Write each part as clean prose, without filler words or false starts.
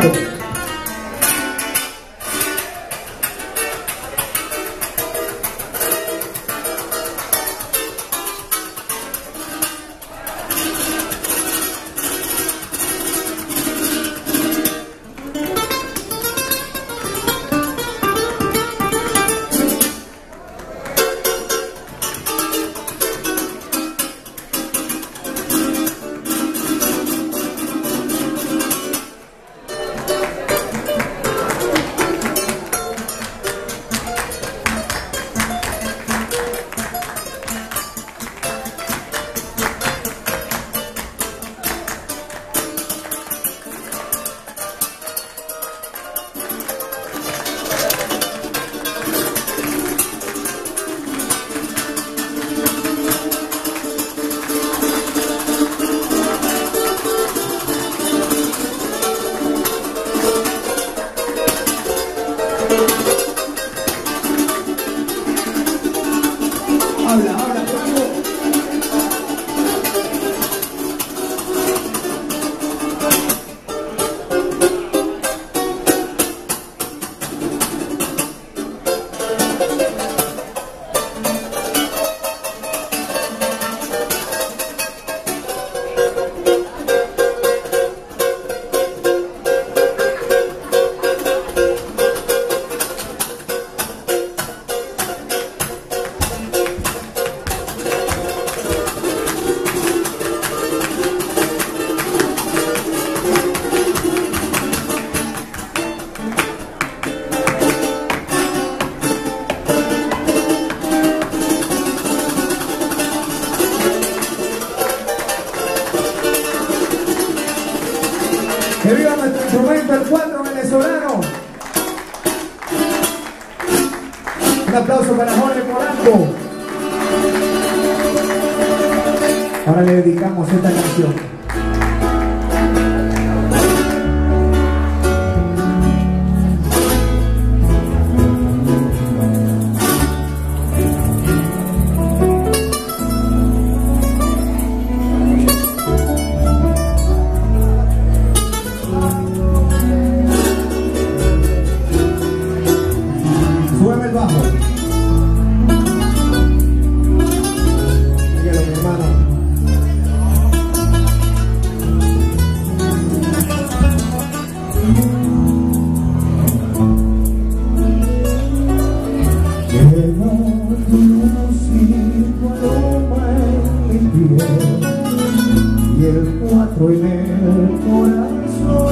Polanco. ¡Que viva nuestro instrumento, el 4 venezolano! Un aplauso para Jorge Polanco. Ahora le dedicamos esta canción. Súbeme el bajo. Dígalo, mi hermano. Llevo tu músico aroma en mi piel y el 4 en el corazón.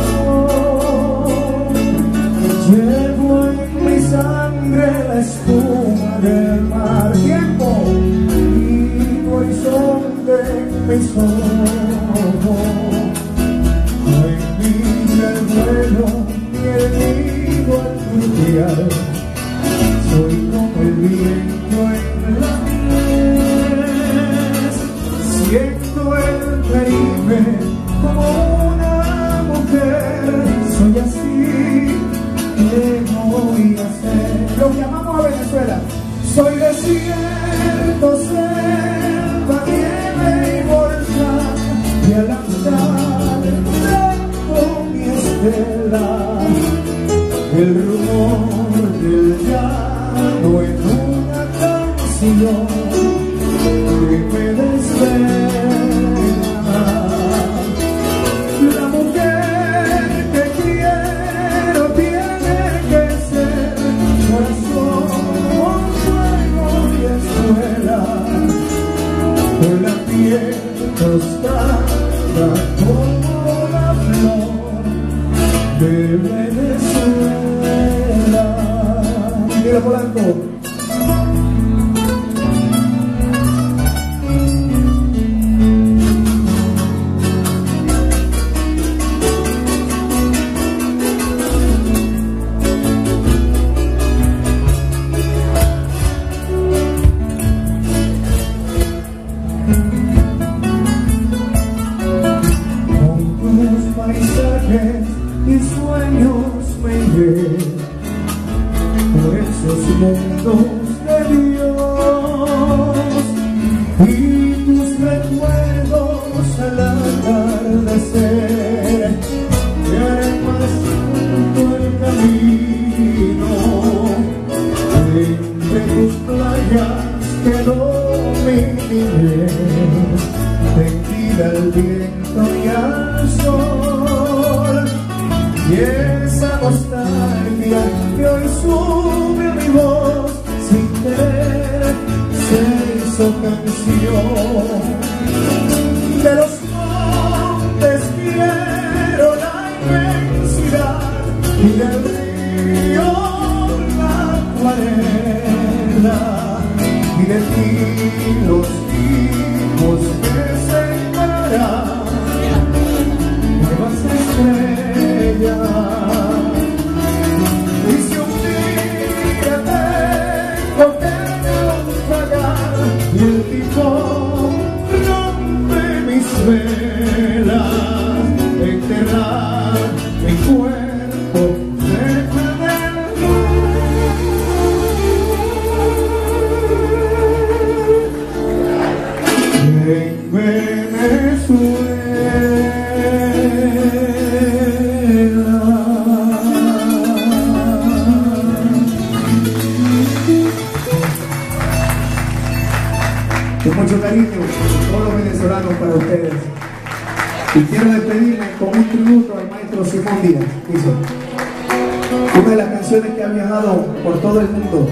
Llevo en mi sangre la espuma del mar, tiempo y horizonte en mis ojos. No envidia el vuelo ni el nido al fluvial. Soy como el viento en la mies, siento el Caribe como una mujer. Soy así, ¿qué voy a hacer? Lo que amamos a Venezuela. Soy desierto, selva, nieve y volcán, y al andar blanco mi estela, el rumor del llano en una canción que me desvela. La mujer que quiero tiene que ser corazón, fuego y escuela, con la piel tostada como la flor de Venezuela. Mira, Polanco. Paisajes y sueños me iré por esos mundos de Dios, y tus recuerdos al atardecer me harán más Y esa nostalgia que hoy sube a mi voz sin querer se hizo canción. De los montes quiero la inmensidad y del río la acuarela y de ti los hijos que sembrarán nuevas estrellas. Y si un día tengo que naufragar y el tifón rompe mis velas, enterrar mi cuerpo cerca del mar en Venezuela. Con mucho cariño, todos los venezolanos para ustedes. Y quiero despedirme con un tributo al maestro Simón Díaz. Dice, una de las canciones que ha viajado por todo el mundo.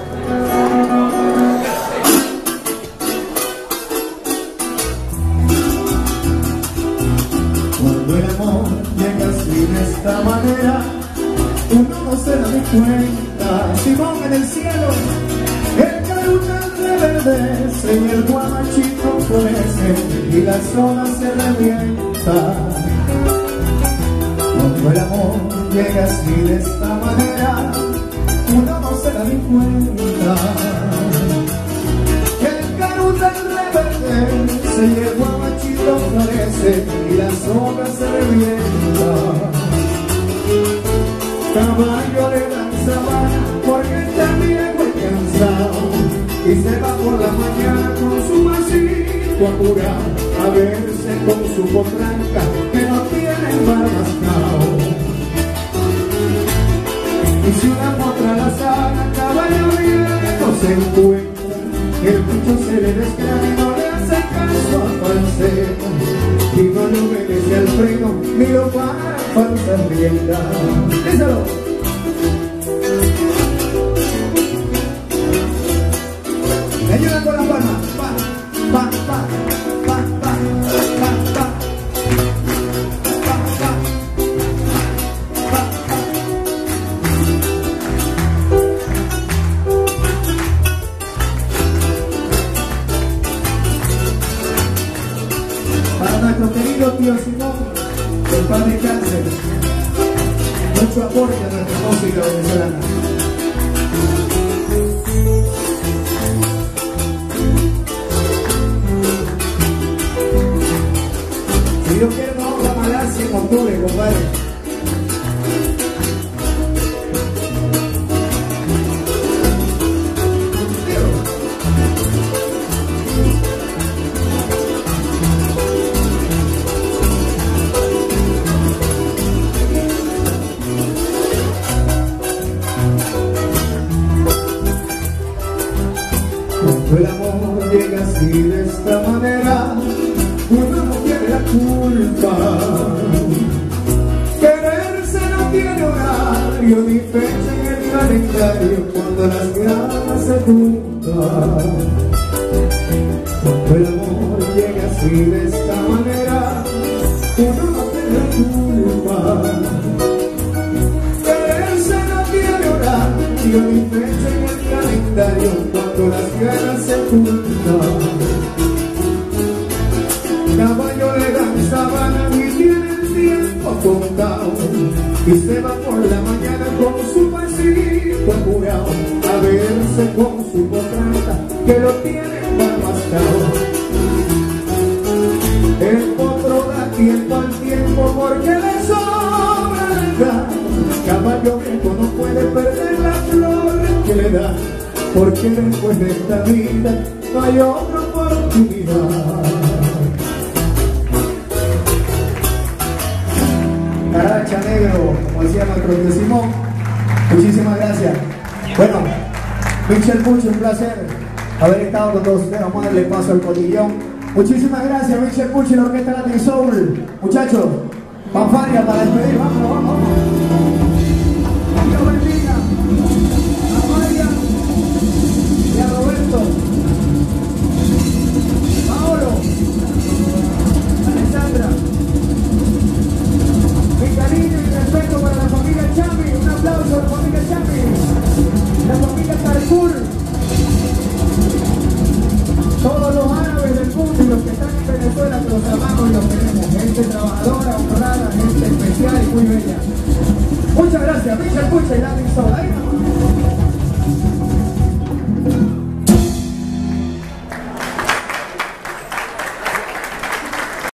Cuando el amor llega así de esta manera, uno no se da ni cuenta. Simón en el cielo, el carutal reverdece y el guamachito florece y la zona se revienta. Cuando el amor llega así de esta manera, uno no se da ni cuenta. El carutal reverdece y el guamachito florece y la zona se revienta. Caballo le dan sabana porque está viejo y cansado y se va por la mañana con su masito apurado a verse con su potranca que no tiene mal mascao. Y si una potra la sana, caballo viejo se encuentra, el bicho se le desgrana y no le hace caso a falseo y no le obedece al freno ni lo para falsas riendas. ¡Díselo! Me ayudan con las palmas. Pa, pa, pa, pa, pa, pa, pa, pa, pa, pa, pa. Para nuestro querido tío Simón, el padre Cáncer, mucho aporte a nuestra música venezolana. Si Dios quiere, nos vamos a Malasia en octubre, compadre. Cuando el amor llega así de esta manera, uno no tiene la culpa. Quererse no tiene horario ni fecha en el calendario cuando las ganas se juntan. Cuando el amor llega así de esta manera, uno no tiene la culpa. Quererse no tiene horario ni fecha en el calendario cuando las ganas se juntan. Caballo le dan sabana y tiene el tiempo contado y se va por la mañana con su pasito apurado a verse con su potranca que lo tiene mal mascado. El potro da tiempo al tiempo porque le sobra el gas. Caballo viejo no puede perder la flor que le da, porque después de esta vida no hay otra oportunidad. Caracha negro, como decía nuestro tío Simón. Muchísimas gracias. Bueno, Michel Pucci, un placer haber estado con todos ustedes. Vamos a darle paso al cotillón. Muchísimas gracias, Michel Pucci, la Orquesta Latin Soul. Muchachos, fanfarria para despedir. Vamos, vamos, vamos. muy bella. Muchas gracias, Richard.